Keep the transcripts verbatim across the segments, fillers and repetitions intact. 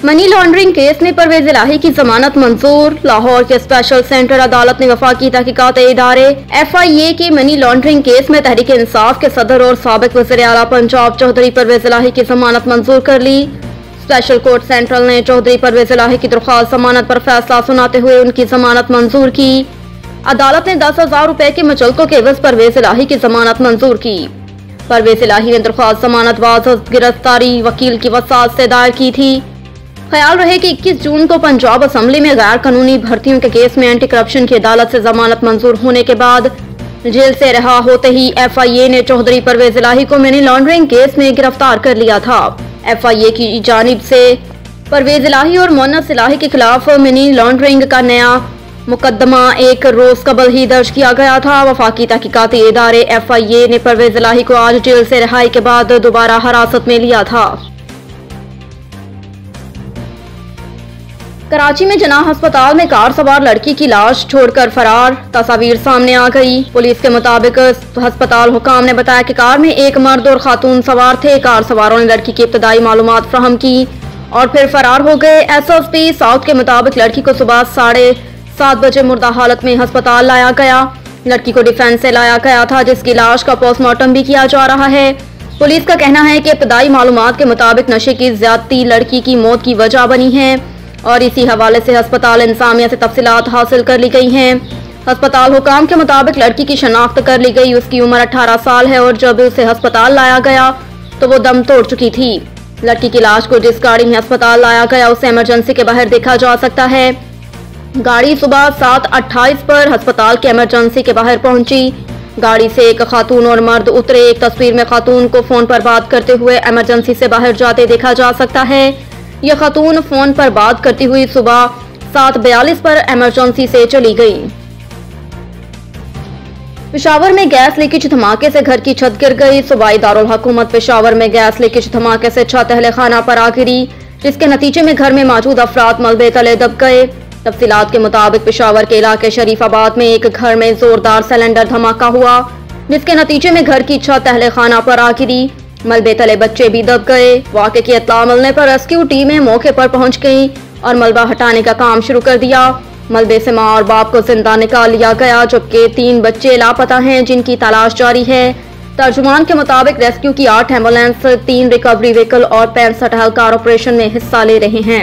Money laundering case में परवेज इलाही की जमानत मंजूर। लाहौर के स्पेशल सेंटर अदालत ने वफाकी तहकीकात इदारे एफ आई ए के मनी लॉन्ड्रिंग केस में तहरीक इंसाफ के सदर और साबिक वज़ीर आला पंजाब चौधरी परवेज इलाही की जमानत मंजूर कर ली। स्पेशल कोर्ट सेंट्रल ने चौधरी परवेज इलाही की दरख्वास्त जमानत पर फैसला सुनाते हुए उनकी जमानत मंजूर की। अदालत ने दस हजार रुपए के मुचलकों के एवज परवेज इलाही की जमानत मंजूर की। परवेज इलाही ने दरख्वास्त जमानत वाज़ गिरफ्तारी वकील की वसात से दायर की थी। ख्याल रहे कि इक्कीस जून को पंजाब असम्बली में गैर कानूनी भर्तियों के केस में एंटी करप्शन की अदालत से जमानत मंजूर होने के बाद जेल से रिहा होते ही एफ आई ए ने चौधरी परवेज इलाही को मनी लॉन्ड्रिंग केस में गिरफ्तार कर लिया था। एफ आई ए की जानिब से परवेज इलाही और मोहन्नस इलाही के खिलाफ मनी लॉन्ड्रिंग का नया मुकदमा एक रोज कबल ही दर्ज किया गया था। वफाकी तहकीकाती इदारे एफ आई ए ने परवेज इलाही को आज जेल से रिहाई के बाद दोबारा हिरासत में लिया था। कराची में जनाह अस्पताल में कार सवार लड़की की लाश छोड़कर फरार, तस्वीर सामने आ गई। पुलिस के मुताबिक अस्पताल हुकाम ने बताया कि कार में एक मर्द और खातून सवार थे। कार सवारों ने लड़की की इब्तदाई मालूमात फ्राहम की और फिर फरार हो गए। एस एस पी साउथ के मुताबिक लड़की को सुबह साढ़े सात बजे मुर्दा हालत में अस्पताल लाया गया। लड़की को डिफेंस से लाया गया था, जिसकी लाश का पोस्टमार्टम भी किया जा रहा है। पुलिस का कहना है कि इब्तदाई मालूमात के मुताबिक नशे की ज्यादती लड़की की मौत की वजह बनी है और इसी हवाले से अस्पताल इंतजामिया से तफसीलात हासिल कर ली गई हैं। अस्पताल हुकाम के मुताबिक लड़की की शनाख्त कर ली गई। उसकी उम्र अठारह साल है और जब उसे अस्पताल लाया गया तो वो दम तोड़ चुकी थी। लड़की की लाश को जिस गाड़ी में अस्पताल लाया गया उसे इमरजेंसी के बाहर देखा जा सकता है। गाड़ी सुबह सात अट्ठाईस पर अस्पताल के इमरजेंसी के बाहर पहुंची। गाड़ी से एक खातून और मर्द उतरे। एक तस्वीर में खातून को फोन पर बात करते हुए इमरजेंसी से बाहर जाते देखा जा सकता है। यह खातून फोन पर बात करती हुई सुबह सात बयालीस पर इमरजेंसी से चली गई। पेशावर में गैस लीकेज धमाके से घर की छत गिर गई। सूबाई दारुल हुकूमत पेशावर में गैस लीकेज धमाके से छत अहले खाना पर आ गिरी, जिसके नतीजे में घर में मौजूद अफराद मलबे तले दब गए। तफसीलात के मुताबिक पेशावर के इलाके शरीफाबाद में एक घर में जोरदार सिलेंडर धमाका हुआ, जिसके नतीजे में घर की छत अहले खाना पर आ गिरी। मलबे तले बच्चे भी दब गए। वाक़े की इत्तला मिलने पर रेस्क्यू टीमें मौके पर पहुंच गई और मलबा हटाने का काम शुरू कर दिया। मलबे से मां और बाप को जिंदा निकाल लिया गया, जबकि तीन बच्चे लापता हैं जिनकी तलाश जारी है। तर्जुमान के मुताबिक रेस्क्यू की आठ एम्बुलेंस, तीन रिकवरी व्हीकल और पैंसठ एहलकार ऑपरेशन में हिस्सा ले रहे हैं।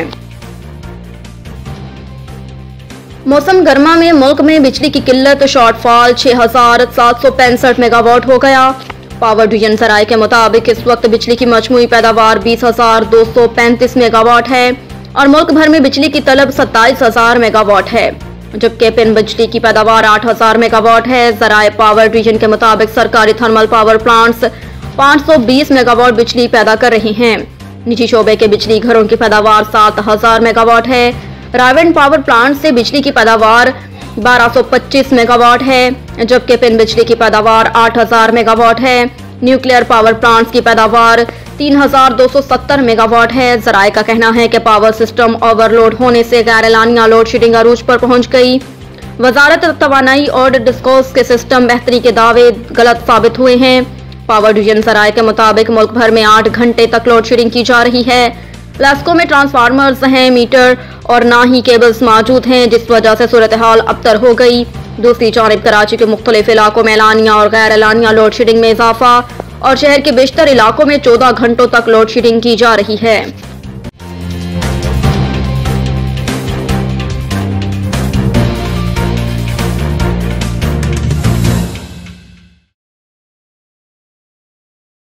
मौसम गर्मा में मुल्क में बिजली की किल्लत, शॉर्टफॉल छह हजार सात सौ पैंसठ मेगावाट हो गया। पावर डिवीजन सराय के मुताबिक इस वक्त बिजली की मजमूई पैदावार बीस हजार दो सौ पैंतीस मेगावाट है और मुल्क भर में बिजली की तलब सत्ताईस हजार मेगावाट है, जबकि पिन बिजली की पैदावार आठ हजार मेगावाट है। जराए पावर डिवीजन के मुताबिक सरकारी थर्मल पावर प्लांट्स पाँच सौ बीस मेगावाट बिजली पैदा कर रहे हैं। निजी शोबे के बिजली घरों की पैदावार सात हजार मेगावाट है। रायविंड पावर प्लांट से बिजली की पैदावार बारह सौ पच्चीस मेगावाट है, जबकि पिन बिजली की पैदावार आठ हजार मेगावाट है। न्यूक्लियर पावर प्लांट्स की पैदावार तीन हजार दो सौ सत्तर मेगावाट है। जराए का कहना है कि पावर सिस्टम ओवरलोड होने से गैर एलानिया लोड शेडिंग अरूज पर पहुंच गई। वजारत तवानाई और डिस्कोस के सिस्टम बेहतरी के दावे गलत साबित हुए हैं। पावर डिवीजन जराए के मुताबिक मुल्क भर में आठ घंटे तक लोड शेडिंग की जा रही है। लेस्को में ट्रांसफार्मर्स हैं, मीटर और ना ही केबल्स मौजूद हैं, जिस वजह से सूरत हाल अबतर हो गई। दूसरी जानिब कराची के मुख्तलिफ इलाकों में एलानिया और गैर एलानिया लोड शेडिंग में इजाफा और शहर के बेशतर इलाकों में चौदह घंटों तक लोड शेडिंग की जा रही है।